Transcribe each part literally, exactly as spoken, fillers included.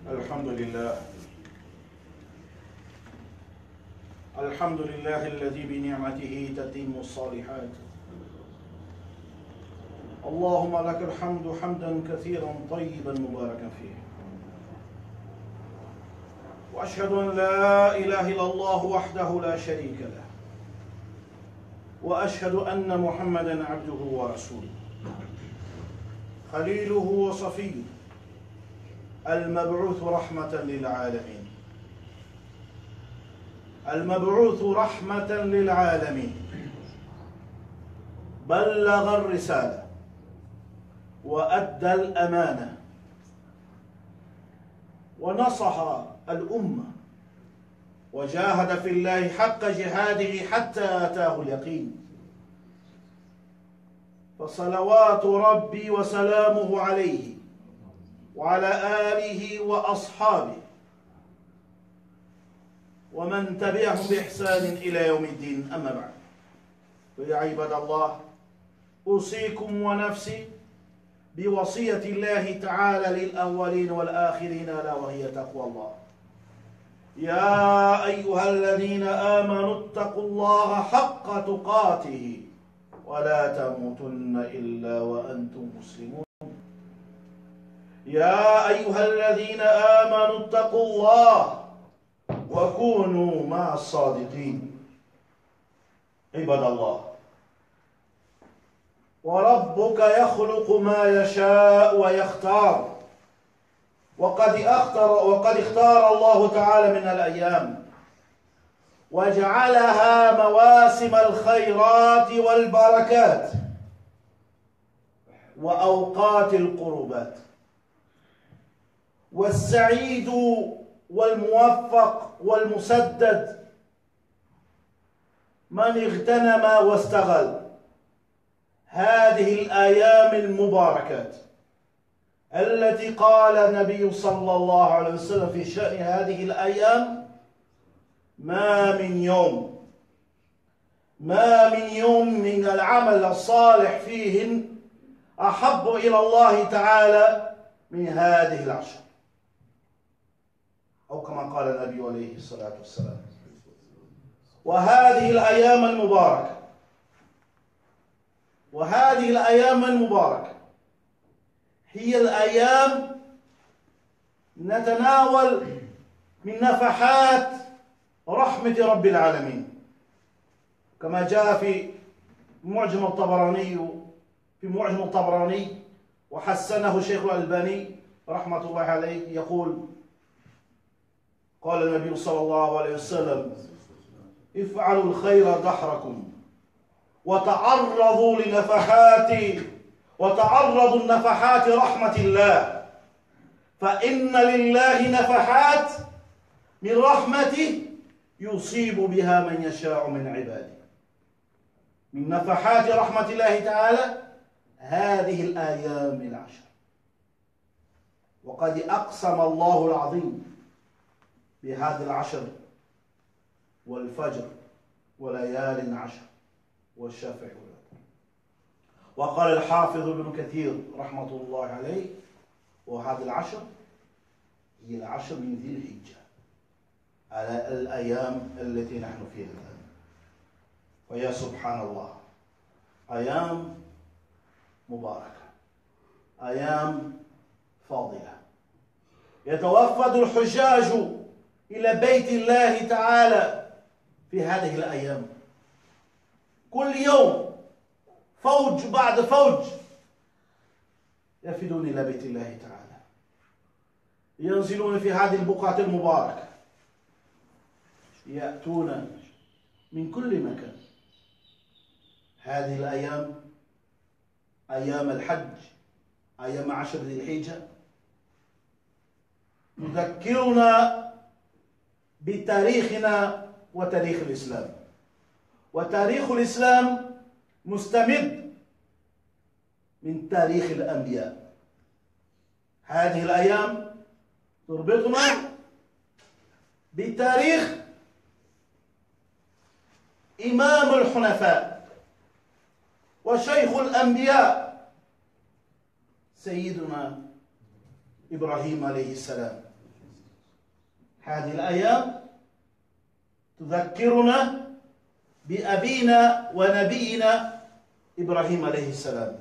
الحمد لله الحمد لله الذي بنعمته تتم الصالحات. اللهم لك الحمد حمدا كثيرا طيبا مباركا فيه، وأشهد أن لا إله إلا الله وحده لا شريك له، وأشهد أن محمدا عبده ورسوله خليله وصفيه المبعوث رحمة للعالمين المبعوث رحمة للعالمين بلغ الرسالة وأدى الأمانة ونصح الأمة وجاهد في الله حق جهاده حتى أتاه اليقين. فصلوات ربي وسلامه عليه وعلى آله وأصحابه ومن تبعهم بإحسان إلى يوم الدين. أما بعد، فيا عباد الله، أوصيكم ونفسي بوصية الله تعالى للأولين والآخرين، ألا وهي تقوى الله. يا أيها الذين آمنوا اتقوا الله حق تقاته ولا تموتن إلا وأنتم مسلمون. يا أيها الذين آمنوا اتقوا الله وكونوا مع الصادقين. عباد الله، وربك يخلق ما يشاء ويختار، وقد اختار وقد اختار الله تعالى من الأيام وجعلها مواسم الخيرات والبركات وأوقات القربات. والسعيد والموفق والمسدد من اغتنم واستغل هذه الأيام المباركات التي قال النبي صلى الله عليه وسلم في شأن هذه الأيام: ما من يوم ما من يوم من العمل الصالح فيهن أحب إلى الله تعالى من هذه العشر، أو كما قال النبي عليه الصلاة والسلام. وهذه الأيام المباركة وهذه الأيام المباركة هي الأيام نتناول من نفحات رحمة رب العالمين، كما جاء في معجم الطبراني في معجم الطبراني وحسنه الشيخ الألباني رحمة الله عليه، يقول: قال النبي صلى الله عليه وسلم: افعلوا الخير دحركم وتعرضوا لنفحات وتعرضوا النفحات رحمة الله، فإن لله نفحات من رحمته يصيب بها من يشاء من عباده. من نفحات رحمة الله تعالى هذه الآيام العشر. وقد أقسم الله العظيم بهذا العشر والفجر وليال عشر والشفع والوتر. وقال الحافظ ابن كثير رحمة الله عليه: وهذه العشر هي العشر من ذي الحجة، على الأيام التي نحن فيها الآن. ويا سبحان الله، أيام مباركة، أيام فاضلة، يتوفد الحجاج إلى بيت الله تعالى في هذه الأيام. كل يوم فوج بعد فوج يفدون إلى بيت الله تعالى، ينزلون في هذه البقعة المباركة، يأتون من كل مكان. هذه الأيام أيام الحج، أيام عشر ذي الحجة، تذكرنا بتاريخنا وتاريخ الإسلام. وتاريخ الإسلام مستمد من تاريخ الأنبياء. هذه الأيام تربطنا بتاريخ إمام الحنفاء وشيخ الأنبياء سيدنا إبراهيم عليه السلام. هذه الأيام تذكرنا بأبينا ونبينا إبراهيم عليه السلام،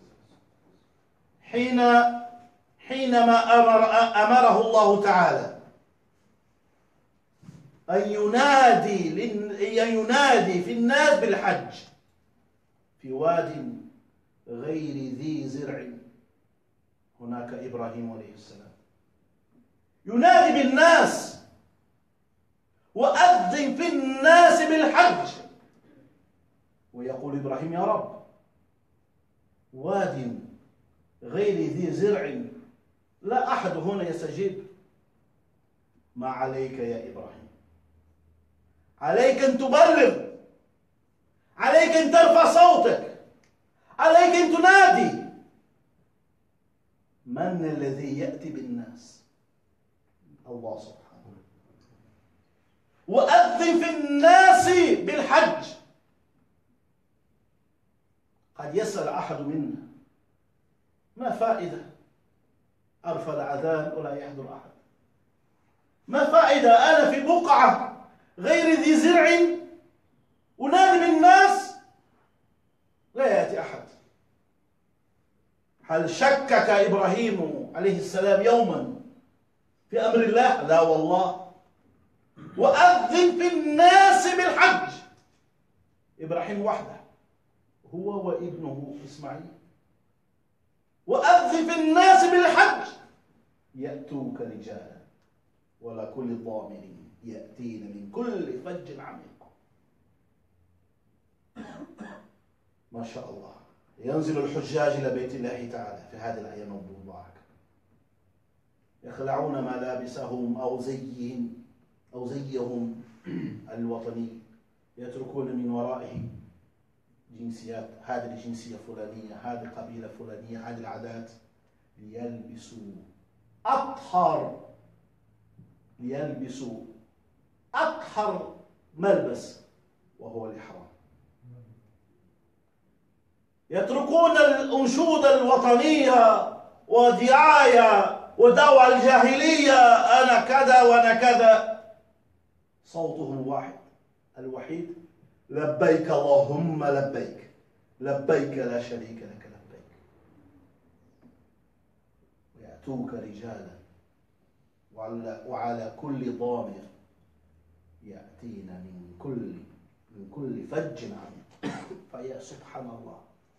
حين حينما أمر أمره الله تعالى أن ينادي أن ينادي في الناس بالحج في واد غير ذي زرع. هناك إبراهيم عليه السلام ينادي بالناس وأذن في الناس بالحج، ويقول إبراهيم يا رب واد غير ذي زرع لا أحد هنا يستجيب. ما عليك يا إبراهيم؟ عليك أن تبلغ، عليك أن ترفع صوتك، عليك أن تنادي. من الذي يأتي بالناس؟ الله سبحانه. وأذن في الناس بالحج. قد يسأل أحد منا ما فائدة أرفع الأذان ولا يحضر أحد؟ ما فائدة أنا في بقعة غير ذي زرع أنادي بالناس لا يأتي أحد؟ هل شكك إبراهيم عليه السلام يوما في أمر الله؟ لا والله. وأذن في الناس بالحج. إبراهيم وحده هو وابنه إسماعيل. وأذن في الناس بالحج يأتوك رجالا ولا كل ضامر يأتين من كل فج عميق. ما شاء الله. ينزل الحجاج إلى بيت الله تعالى في هذه الأيام المباركة، يخلعون ملابسهم أو زيهم أو زيهم الوطني، يتركون من ورائهم جنسيات، هذه الجنسية فلانية، هذه القبيلة فلانية، هذه العادات، ليلبسوا أطهر ليلبسوا أطهر ملبس وهو الإحرام. يتركون الأنشودة الوطنية ودعاية ودعوة الجاهلية، أنا كذا وأنا كذا. صوتهم واحد الوحيد: لبيك اللهم لبيك، لبيك لا شريك لك لبيك. ويأتوك رجالا وعلى, وعلى كل ضامر يأتين من كل من كل فج عميق. فيا سبحان الله،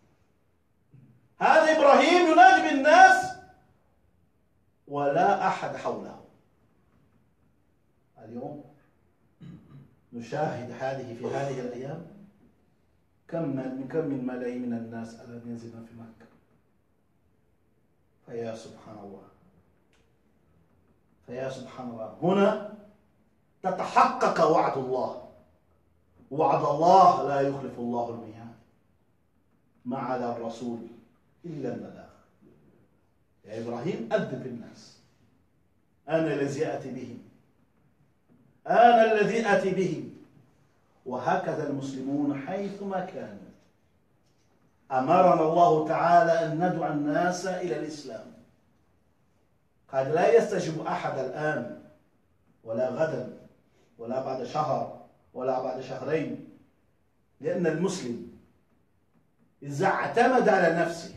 هذا إبراهيم ينادي بالناس ولا أحد حوله. اليوم نشاهد هذه في هذه الأيام كم من كم من ملايين من الناس الذين ينزلون في مكة. فيا سبحان الله، فيا سبحان الله، هنا تتحقق وعد الله. وعد الله لا يخلف الله الميعاد. ما على الرسول إلا البلاغ. يا إبراهيم أذن في الناس، أنا الذي أتي بهم، أنا الذي أتي بهم. وهكذا المسلمون حيثما كانوا أمرنا الله تعالى أن ندعو الناس إلى الإسلام. قد لا يستجيب أحد الآن ولا غدا ولا بعد شهر ولا بعد شهرين، لأن المسلم إذا اعتمد على نفسه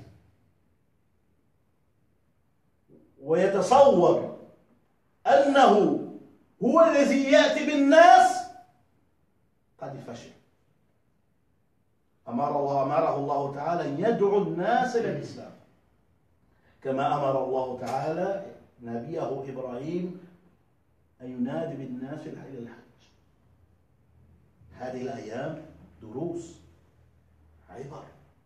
ويتصور أنه هو الذي يأتي بالناس قد فشل. أمر الله أمره الله تعالى أن يدعو الناس إلى الإسلام، كما أمر الله تعالى نبيه إبراهيم أن ينادي بالناس إلى الحج. هذه الأيام دروس عبر،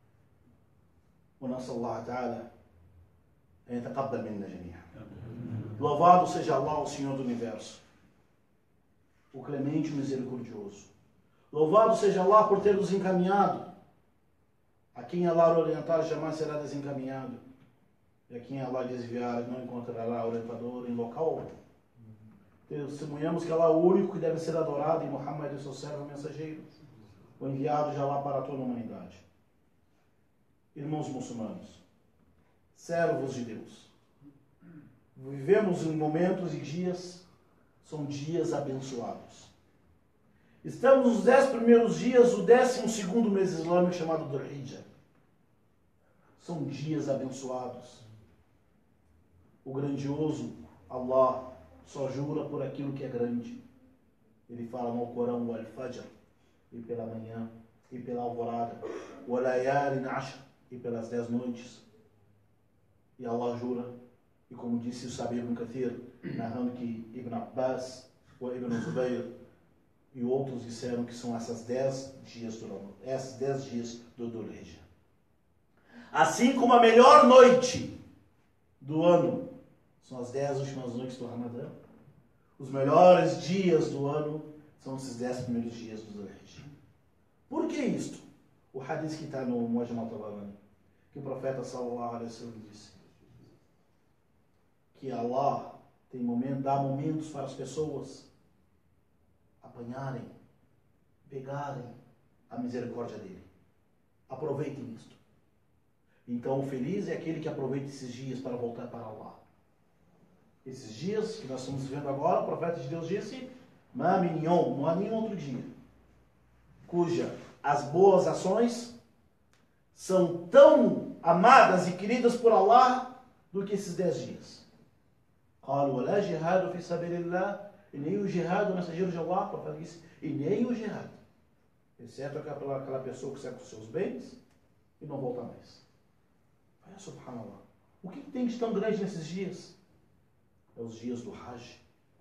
ونسأل الله تعالى أن يتقبل منا جميعا. Louvado seja Allah, o Senhor do Universo, o clemente e misericordioso. Louvado seja Allah por ter nos encaminhado. A quem Allah orientar jamais será desencaminhado, e a quem Allah desviar não encontrará orientador em local algum. Testemunhamos que Allah é o único que deve ser adorado, e Muhammad é o seu servo mensageiro, o enviado de Allah para toda a humanidade. Irmãos muçulmanos, servos de Deus, vivemos em momentos e dias São dias abençoados. Estamos nos dez primeiros dias do décimo segundo mês islâmico chamado Dhul-Hijjah. São dias abençoados. O grandioso Allah só jura por aquilo que é grande. Ele fala no Corão, o Al-Fajr, e pela manhã, e pela alvorada, o Layalin Ashr, e pelas dez noites. E Allah jura, e como disse o Sabir ibn Kathir, narrando que Ibn Abbas, ou Ibn Zubayr, e outros disseram que são essas dez dias do Ramadã, esses dez dias do Dhul-Hijjah. Assim como a melhor noite do ano são as dez últimas noites do Ramadã, os melhores dias do ano são esses dez primeiros dias do Dhul-Hijjah. Por que isto? O hadith que está no Mu'jam al-Tabarani, que o profeta sallallahu alaihi wasallam disse que Allah tem momento, dá momentos para as pessoas apanharem, pegarem a misericórdia dele. Aproveitem isto. Então o feliz é aquele que aproveita esses dias para voltar para Allah. Esses dias que nós estamos vivendo agora, o profeta de Deus disse, Ma min yom, não há nenhum outro dia, cuja as boas ações são tão amadas e queridas por Allah do que esses dez dias. قالوا ولا جهاد في سبيل الله, e nem o jihad, o mensageiro de Allah, o profeta disse, e nem o jihad, exceto aquela, aquela pessoa que segue os seus bens e não volta mais. Olha, subhanallah, o que tem de tão grande nesses dias? É os dias do Hajj.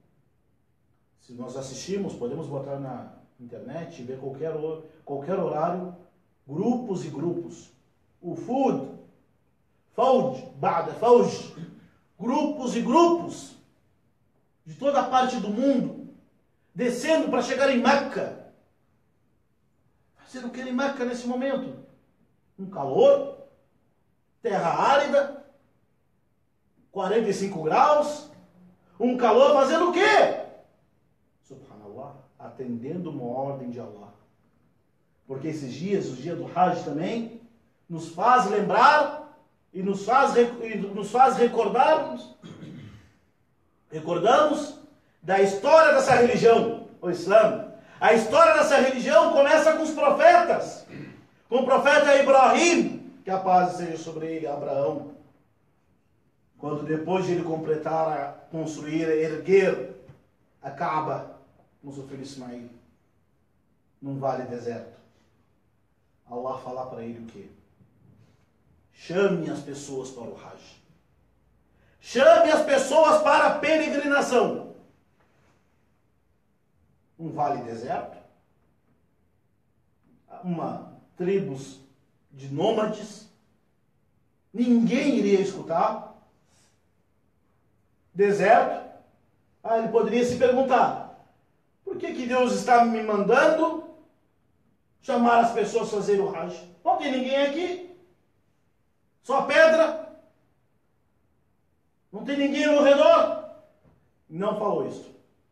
Se nós assistimos, podemos botar na internet e ver qualquer, qualquer horário, grupos e grupos. O Fud, Fauj, Ba'da Fauj, grupos e grupos de toda a parte do mundo, descendo para chegar em Meca. Fazer o que em Meca nesse momento? Um calor, terra árida, quarenta e cinco graus, um calor, fazendo o quê? Subhanallah, atendendo uma ordem de Allah. Porque esses dias, os dias do Hajj também, nos faz lembrar e nos faz, e nos faz recordarmos, recordamos da história dessa religião, o Islã. A história dessa religião começa com os profetas, com o profeta Ibrahim, que a paz seja sobre ele, Abraão. Quando depois de ele completar a construir, a erguer a Kaaba, com seu filho Ismail, num vale deserto, Allah falar para ele o quê? Chame as pessoas para o Hajj. Chame as pessoas para a peregrinação. Um vale deserto, uma tribos de nômades, ninguém iria escutar. Deserto. Ah, ele poderia se perguntar, por que que Deus está me mandando chamar as pessoas a fazer o Hajj? Não tem ninguém aqui. Só pedra? Não tem ninguém ao redor? Não falou isso.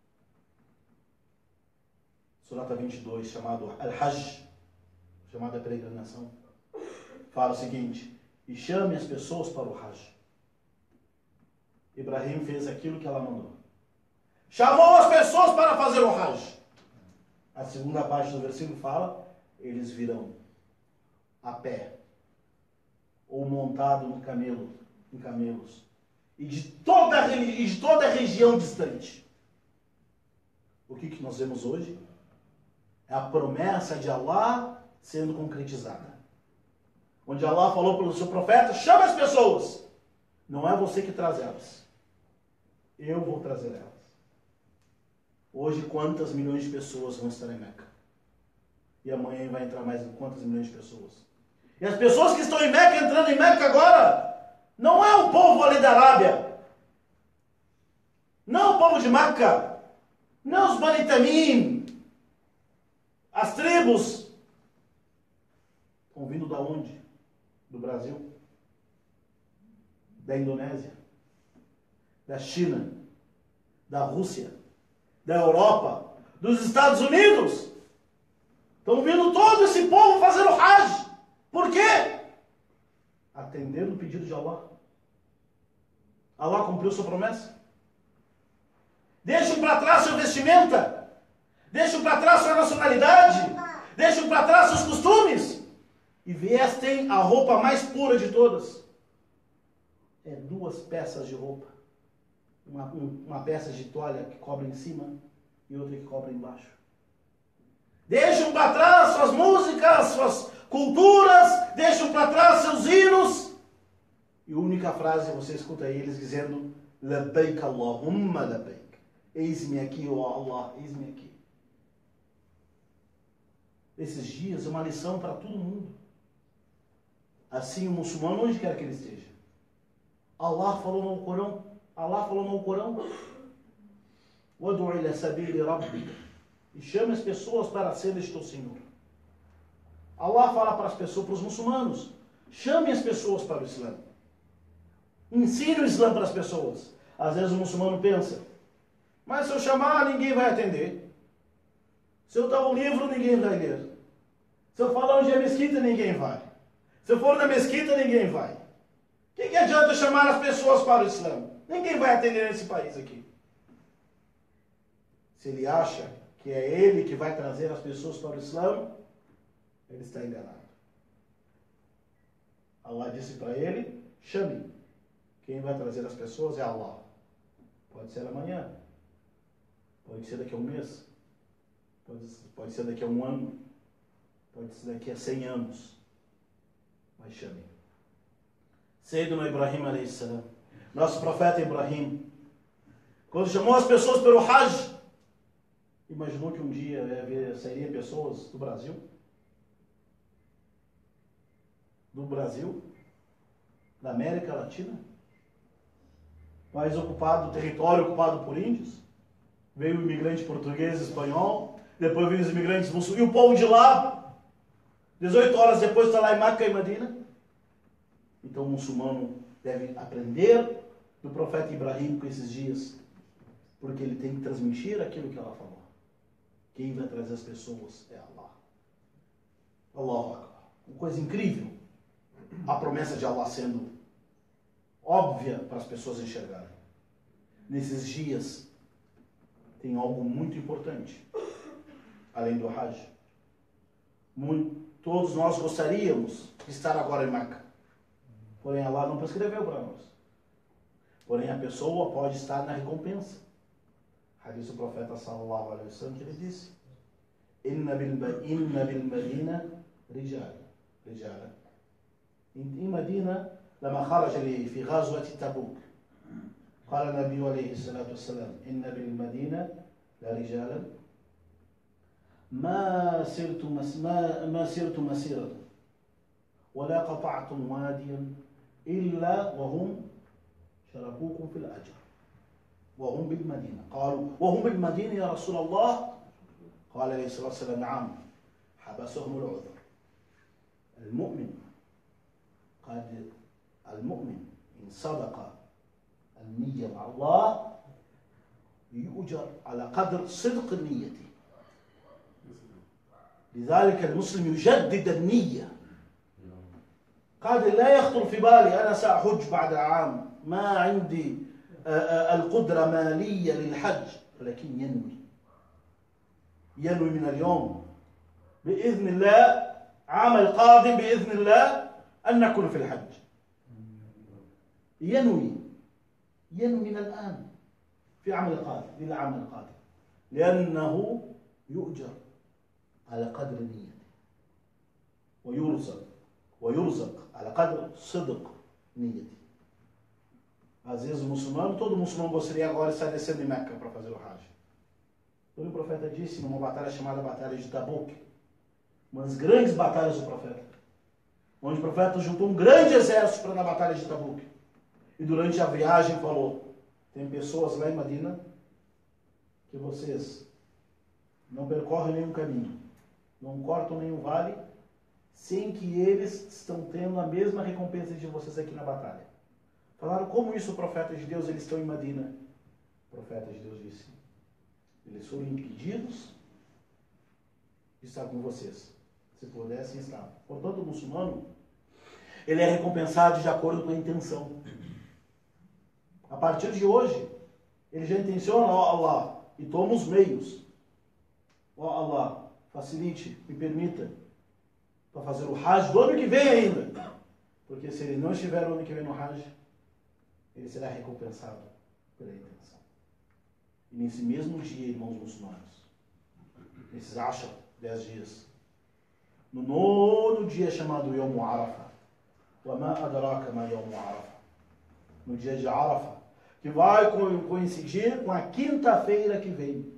Surata vinte e dois, chamado Al-Hajj, chamada peregrinação, fala o seguinte, e chame as pessoas para o Hajj. Ibrahim fez aquilo que ela mandou. Chamou as pessoas para fazer o Hajj. A segunda parte do versículo fala, eles virão a pé, ou montado no camelo, em camelos, e de toda, e de toda a região distante. O que, que nós vemos hoje? É a promessa de Allah sendo concretizada. Onde Allah falou para o seu profeta, chama as pessoas. Não é você que traz elas. Eu vou trazer elas. Hoje, quantas milhões de pessoas vão estar em Meca? E amanhã vai entrar mais quantas milhões de pessoas? E as pessoas que estão em Meca, entrando em Meca agora, não é o povo ali da Arábia. Não o povo de Meca. Não os Bani Tamim. As tribos. Estão vindo da onde? Do Brasil. Da Indonésia. Da China. Da Rússia. Da Europa. Dos Estados Unidos. Estão vindo todo esse povo fazer o Hajj. Por quê? Atendendo o pedido de Allah. Allah cumpriu sua promessa. deixam para trás sua vestimenta, deixam para trás sua nacionalidade, deixam para trás seus costumes e vestem a roupa mais pura de todas. É duas peças de roupa, uma, uma peça de toalha que cobre em cima e outra que cobre embaixo. Deixam para trás suas músicas, suas culturas, deixam para trás seus hinos. E a única frase você escuta eles dizendo: Labbaik Allahumma labbaik. Eis-me aqui, ó Allah, eis-me aqui. Esses dias é uma lição para todo mundo. Assim o muçulmano, onde quer que ele esteja. Allah falou no Corão, Allah falou no Corão, Wadu ila sabili rabbika, e chame as pessoas para serem teu Senhor. Allah fala para as pessoas, para os muçulmanos, chame as pessoas para o Islã. Ensine o Islã para as pessoas. Às vezes o muçulmano pensa: mas se eu chamar, ninguém vai atender. Se eu dar um livro, ninguém vai ler. Se eu falar onde é a mesquita, ninguém vai. Se eu for na mesquita, ninguém vai. O que, que adianta chamar as pessoas para o Islã? Ninguém vai atender nesse país aqui. Se ele acha que é ele que vai trazer as pessoas para o Islã, ele está enganado. Allah disse para ele: chame. Quem vai trazer as pessoas é Allah. Pode ser amanhã. Pode ser daqui a um mês. Pode, pode ser daqui a um ano. Pode ser daqui a cem anos. Mas chame. Sayyidina Ibrahim alayhi salam, nosso profeta Ibrahim, quando chamou as pessoas pelo Hajj, imaginou que um dia sairiam pessoas do Brasil? Do Brasil? Da América Latina? País ocupado, território ocupado por índios? Veio o imigrante português, espanhol, depois veio os imigrantes muçulmanos, e o povo de lá, dezoito horas depois está lá em Meca e Medina. Então o muçulmano deve aprender do profeta Ibrahim com esses dias, porque ele tem que transmitir aquilo que ela falou. Quem vai trazer as pessoas é Allah. Allahu Akbar. Uma coisa incrível. A promessa de Allah sendo óbvia para as pessoas enxergarem. Nesses dias tem algo muito importante, além do Hajj. Muito, todos nós gostaríamos de estar agora em Meca. Porém, Allah não prescreveu para nós. Porém, a pessoa pode estar na recompensa. Hadith do profeta sallallahu alaihi wasallam, que ele disse: Inna bil Madina rijal. Rijal. Em Medina, لما خرج لي في غزوة تبوك قال النبي عليه الصلاة والسلام إن بالمدينة لرجالا ما سرت ما ما سرت مسيرة ولا قطعتم واديا إلا وهم شاركوكم في الأجر وهم بالمدينة. قالوا وهم بالمدينة يا رسول الله؟ قال عليه الصلاة والسلام نعم حبسهم العذر. المؤمن قد المؤمن إن صدق النية مع الله يؤجر على قدر صدق النية. لذلك المسلم يجدد النية. قد لا يخطر في بالي أنا سأحج بعد عام، ما عندي القدرة مالية للحج، ولكن ينوي ينوي من اليوم بإذن الله عام القادم بإذن الله أن نكون في الحج. ينوي ينوي من الآن في عام القادم إلى عام القادم، لأنه يؤجر على قدر نيته ويرزق ويرزق على قدر صدق نيته. Às vezes o muçulmano, todo muçulmano gostaria agora de estar descendo em Meca para fazer o Hajj. O profeta disse numa batalha chamada Batalha de Tabuk, uma das grandes batalhas do profeta, onde o profeta juntou um grande exército para na Batalha de Tabuk. E durante a viagem falou: tem pessoas lá em Medina que vocês não percorrem nenhum caminho, não cortam nenhum vale, sem que eles estão tendo a mesma recompensa de vocês aqui na batalha. Falaram: como isso, profeta de Deus, eles estão em Medina? O profeta de Deus disse: eles foram impedidos de estar com vocês. Se pudessem estar. Portanto, o muçulmano, ele é recompensado de acordo com a intenção. A partir de hoje, ele já intenciona, ó Allah, e toma os meios. Ó Allah, facilite, me permita, para fazer o Hajj do ano que vem ainda. Porque se ele não estiver no ano que vem no Hajj, ele será recompensado pela intenção. E nesse mesmo dia, irmãos muçulmanos, nesses Ashar, dez dias, no nono dia chamado Yom Arafah, وَمَا أَدْرَاكَ مَا يَوْمُ عَرَفَةٍ, no dia de Arafah, que vai coincidir com a quinta-feira que vem.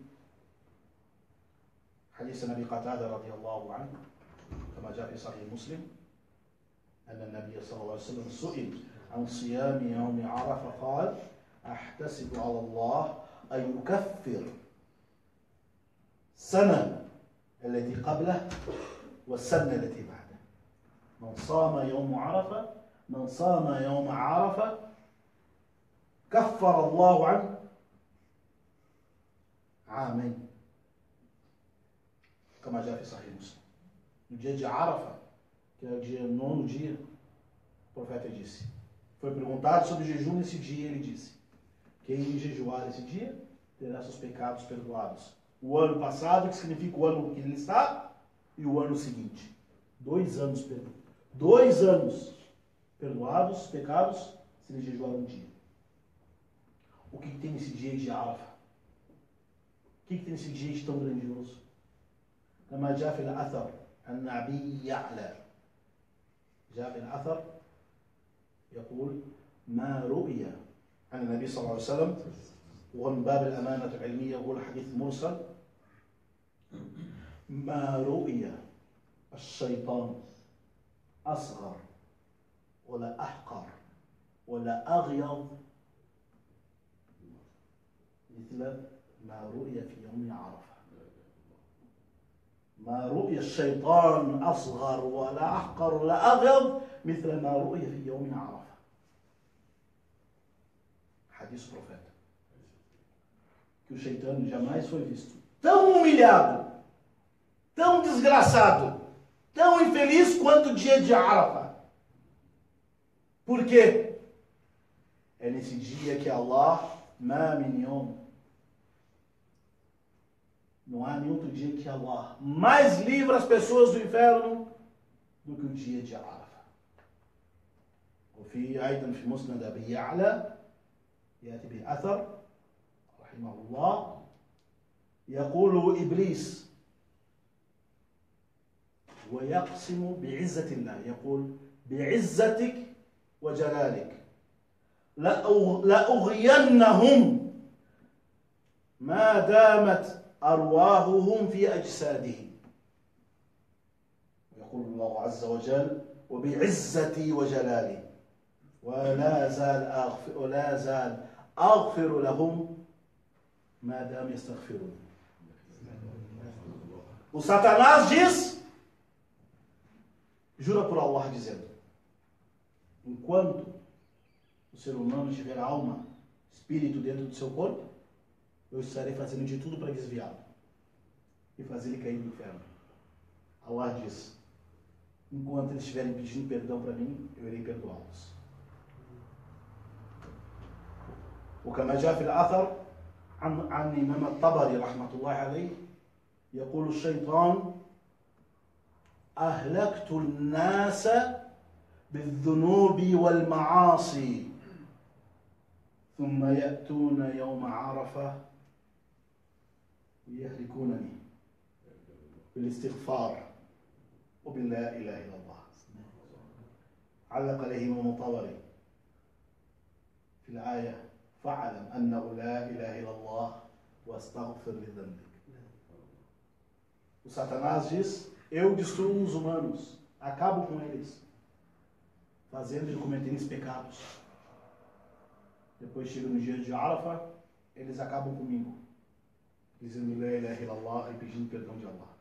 حديث النبي قتادة رضي الله عنه كما جاء في صحيح مسلم أن النبي صلى الله عليه وسلم سئل عن صيام يوم عرفة قال أحتسب على الله أن يكفر السنة التي قبله والسنة التي بعده. من صام يوم عرفة من صام يوم عرفة كفر الله عنه عامين كما جاء في صحيح مسلم. No dia de Arafah, que é o dia, nono dia, o profeta disse, foi perguntado sobre jejum nesse dia, ele disse, quem jejuar esse dia terá seus pecados perdoados. O ano passado, que significa o ano que ele está, e o ano seguinte. Dois anos perdoados. Dois anos perdoados, pecados, se ele jejuar um dia. O que, que tem nesse dia de Arafah? O que, que tem nesse dia de tão grandioso? كما جاء في الأثر أن أبي يعلى جاء في الأثر يقول ما رؤي عن النبي صلى الله عليه وسلم، ومن باب الأمانة العلمية يقول حديث مرسل، ما رؤي الشيطان أصغر ولا أحقر ولا أغيظ مثل ما رؤي في يوم عرفة. ما رؤي الشيطان أصغر ولا أحقر ولا أغيظ مثل ما رؤي في يوم عرفة. Hadith profeta. Que o Shaitã jamais foi visto tão humilhado, tão desgraçado, tão infeliz quanto o dia de Arafah. Por quê? É nesse dia que Allah, ma min yom, não há nenhum outro dia que Allah mais livra as pessoas do inferno do que o dia de Arafah. وفي أيضا في مسند أبي يعلى يأتي بأثر رحمه الله يقول إبليس ويقسم بعزة الله، يقول بعزتك وجلالك لأغينهم ما دامت أرواحهم في أجسادهم. يقول الله عز وجل وبعزتي وجلالي ولا زال أغفر, ولا زال أغفر لهم ما دام يستغفرون. O Satanás diz, jura por Allah dizendo, enquanto o ser humano tiver alma, espírito dentro do seu corpo, eu estarei fazendo de tudo para desviá-lo e fazer ele cair no inferno. Allah diz, enquanto eles estiverem pedindo perdão para mim, eu irei perdoá-los. وكما جاء في الأثر عن عن الإمام الطبري رحمة الله عليه يقول الشيطان أهلكت الناس بالذنوب والمعاصي ثم يأتون يوم عرفة يهلكونني بالاستغفار وباللا إله إلا الله. علق عليه الإمام الطبري في الآية فاعلم أنه لا إله إلا الله واستغفر لذنبك. O Satanás diz, eu destruo os humanos, acabo com eles, fazendo eles cometerem esses pecados. Depois chega no dia de Arafah, eles acabam comigo, dizendo la ilaha illallah e pedindo perdão de Allah.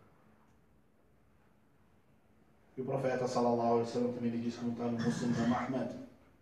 E o profeta sallallahu alaihi wasallam também lhe diz, como está no Muslim da Ahmad,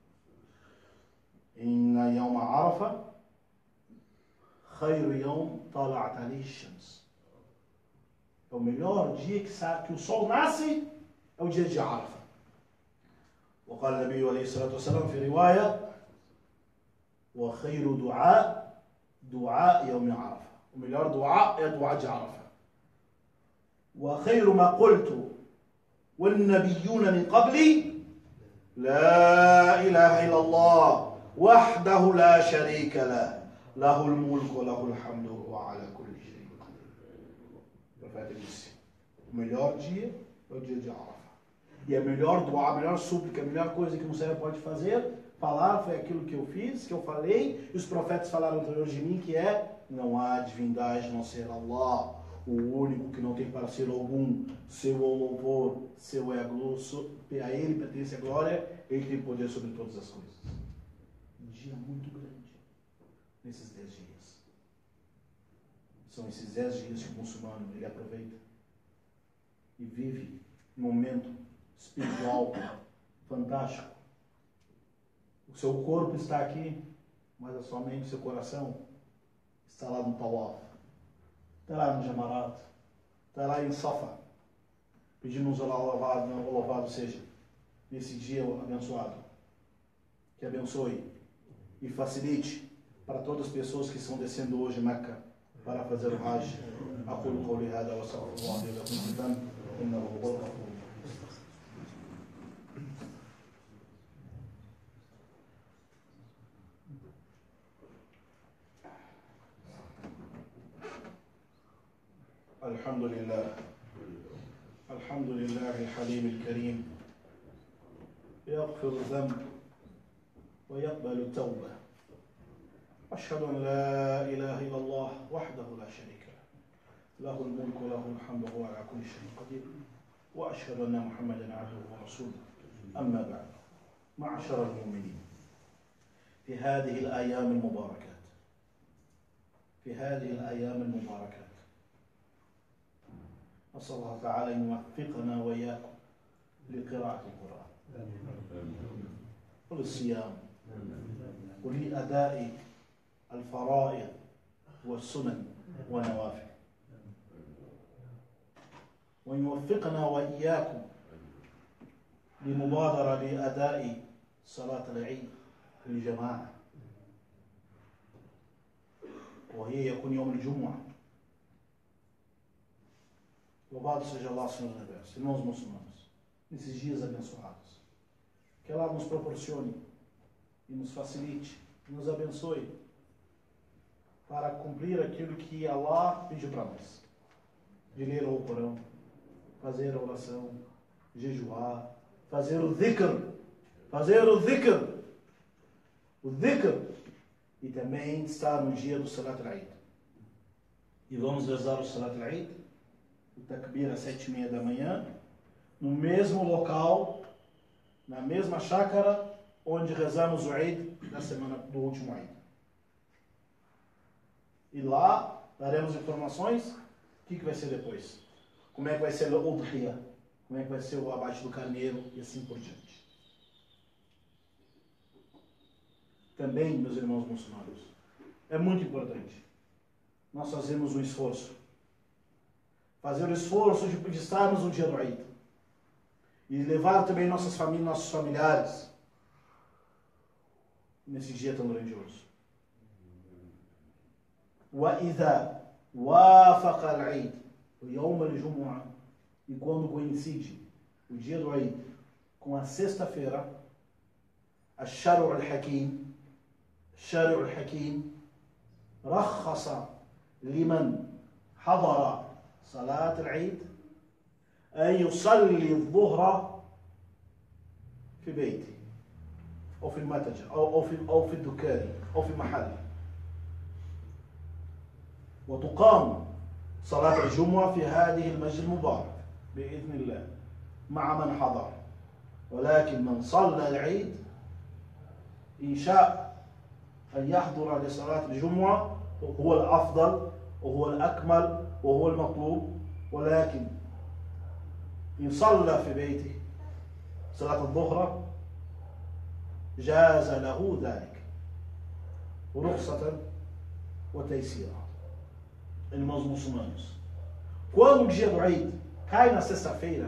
inna yawma Arafah khayru yawm tala'at alayhi shams. É o melhor dia que, sabe, que o sol nasce, é o dia de Arafah. وقال النبي عليه الصلاة والسلام في رواية وخير دعاء Dua Yawm Arafa. O melhor dua é dua de Arafa. وخير ما قلت والنبيون من قبلي لا إله إلا الله وحده لا شريك له له الملك وله الحمد وهو على كل شيء قدير. O profeta disse: o melhor dia é o dia de Arafa. E a melhor dua, a melhor súplica, a melhor coisa que um servo pode fazer, falar, foi aquilo que eu fiz, que eu falei, e os profetas falaram anterior de mim, que é: não há divindade a não ser Allah, o único que não tem parceiro algum, seu é o louvor, seu é a glória, a ele pertence a glória, ele tem poder sobre todas as coisas. Um dia muito grande, nesses dez dias. São esses dez dias que o muçulmano ele aproveita e vive um momento espiritual fantástico. O seu corpo está aqui, mas a sua mente, o seu coração está lá no Tawaf, está lá no Jamarat, está lá em Safa. Pedimos ao louvado, o louvado seja, nesse dia abençoado, que abençoe e facilite para todas as pessoas que estão descendo hoje em Meca para fazer o Hajj. أقول قولي هذا وأستغفر الله لي ولكم من ذنب إنه هو الغفور. الحمد لله الحمد لله الحليم الكريم يغفر الذنب ويقبل التوبة. أشهد أن لا إله إلا الله وحده لا شريك له له الملك وله الحمد وهو على كل شيء قدير. وأشهد أن محمدا عبده ورسوله. أما بعد، معشر المؤمنين، في هذه الأيام المباركات في هذه الأيام المباركات نسأل الله تعالى أن يوفقنا وإياكم لقراءة القرآن وللصيام ولأداء الفرائض والسنن والنوافل، وأن يوفقنا وإياكم لمبادرة لأداء صلاة العيد في الجماعة، وهي يكون يوم الجمعة. Louvado seja Allah, Senhor do Universo, irmãos muçulmanos, nesses dias abençoados. Que Allah nos proporcione e nos facilite, e nos abençoe para cumprir aquilo que Allah pediu para nós. De ler o Corão, fazer a oração, jejuar, fazer o dhikr, fazer o dhikr, o dhikr, e também estar no dia do Salat al-Eid. E vamos rezar o Salat al-Eid, o takbir às sete e meia da manhã, no mesmo local, na mesma chácara, onde rezamos o Eid da semana do último Eid. E lá daremos informações, o que, que vai ser depois, como é que vai ser o Udhiyah, como é que vai ser o abate do carneiro e assim por diante. Também, meus irmãos muçulmanos, é muito importante nós fazermos um esforço, fazer o esforço de, de estarmos no dia do Eid e levar também nossas famílias, nossos familiares nesse dia tão grandioso. وَإِذَا وَافَقَ الْعِيدُ وَيَوْمَ الْجُمُعَةِ, e quando coincide o dia do Eid com a sexta-feira, الشرع الحكيم الشرع الحكيم رخص لمن حضر صلاة العيد أن يصلي الظهر في بيته أو في المتجر أو أو في أو في الدكان أو في محل، وتقام صلاة الجمعة في هذه المسجد المبارك بإذن الله مع من حضر. ولكن من صلى العيد إن شاء أن يحضر لصلاة الجمعة هو الأفضل وهو الأكمل وهو المطلوب، ولكن إن صلى في بيته صلاة الظهر جاز له ذلك رخصة وتيسيرا. Irmãos muçulmanos, quando o dia do Eid cai na sexta-feira,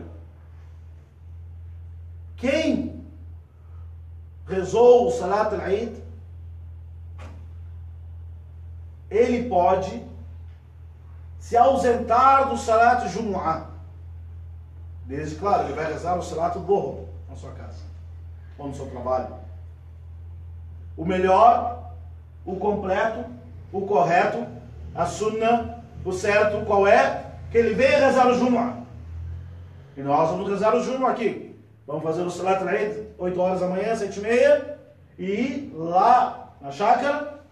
quem rezou o Salat al-Eid ele pode se ausentar do Salat Jumu'ah. Desde, claro, ele vai rezar o Salat Dhuhr na sua casa ou no seu trabalho. O melhor, o completo, o correto, a sunnah, o certo, qual é? Que ele venha rezar o Jumu'ah. E nós vamos rezar o Jumu'ah aqui. Vamos fazer o Salat al-Eid, oito horas da manhã, sete e meia, e lá na chácara.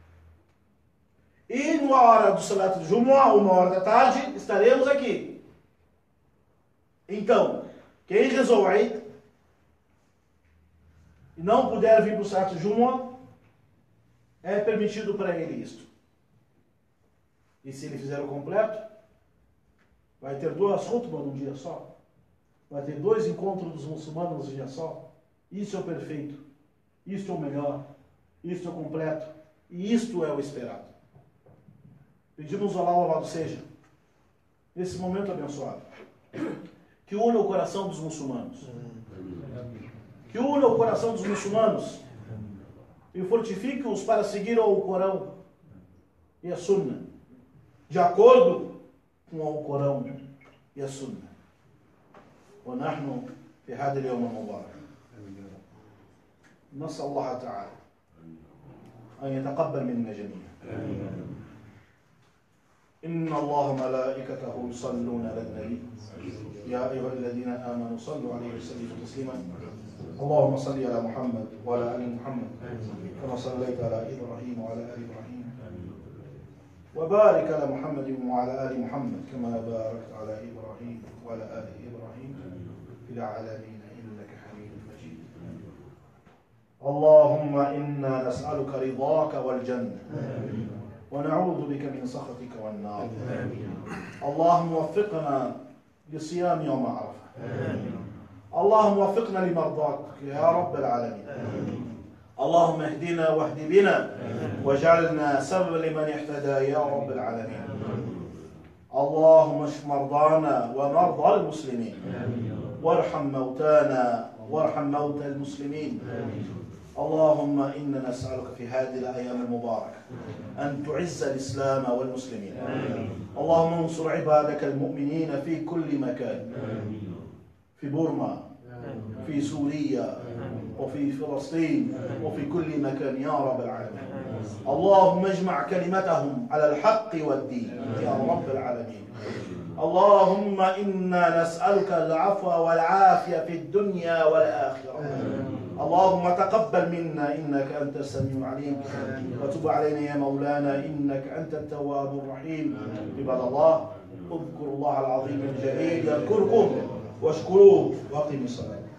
E na hora do Salat de Jumu'ah, uma hora da tarde, estaremos aqui. Então, quem rezou o Eid e não puder vir para o Salat de Jumu'ah, é permitido para ele isto. E se ele fizer o completo, vai ter duas khutbah num dia só. Vai ter dois encontros dos muçulmanos num dia só. Isso é o perfeito. Isto é o melhor. Isto é o completo. E isto é o esperado. Pedimos ao Allah, louvado seja, nesse momento abençoado, que una o coração dos muçulmanos. Que una o coração dos muçulmanos e fortifique-os para seguir o Corão e a Sunna, de acordo com o Corão e a Sunna. ونحن في هذا اليوم المبارك نسأل الله تعالى أن يتقبل منا جميعا. إن الله ملائكته يصلون على النبي يا أيها الذين آمنوا صلوا عليه وسلموا تسليما. اللهم صل على محمد وعلى آل محمد كما صليت على إبراهيم وعلى آل إبراهيم وبارك على محمد وعلى آل محمد كما باركت على إبراهيم وعلى آل إبراهيم في العالمين إنك حميد مجيد. اللهم إنا نسألك رضاك والجنة ونعوذ بك من سخطك والنار. اللهم وفقنا لصيام يوم عرفة. اللهم وفقنا لمرضاتك يا رب العالمين. اللهم اهدنا واهد بنا واجعلنا سببا لمن اهتدى يا رب العالمين. اللهم اشف مرضانا ومرضى المسلمين وارحم موتانا وارحم موتى المسلمين. اللهم إنا نسألك في هذه الأيام المباركة أن تعز الإسلام والمسلمين. اللهم انصر عبادك المؤمنين في كل مكان، في بورما، في سوريا، وفي فلسطين، وفي كل مكان يا رب العالمين. اللهم اجمع كلمتهم على الحق والدين يا رب العالمين. اللهم إنا نسألك العفو والعافية في الدنيا والآخرة. اللهم تقبل منا إنك أنت السميع العليم وتب علينا يا مولانا إنك أنت التواب الرحيم. عباد الله اذكروا الله العظيم الجليل يذكركم واشكروه واقيموا الصلاة.